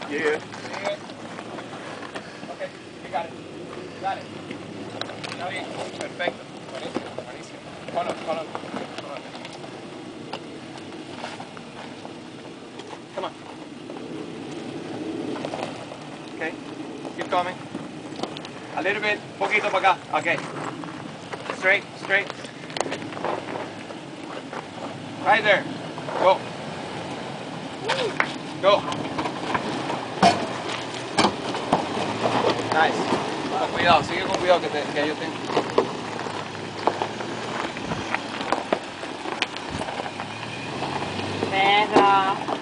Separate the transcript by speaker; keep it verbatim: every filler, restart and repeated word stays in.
Speaker 1: You good?
Speaker 2: Sigue. Ok, you got it. Dale. Está bien. Perfecto. Buenísimo, buenísimo. Hold on, hold on. Hold on. Come on. Okay. Keep coming. A little bit. Poquito para acá. Okay. Straight, straight. Right there. Go. Go. Nice. Con cuidado, sigue con cuidado que, te, que yo tengo.
Speaker 3: Venga.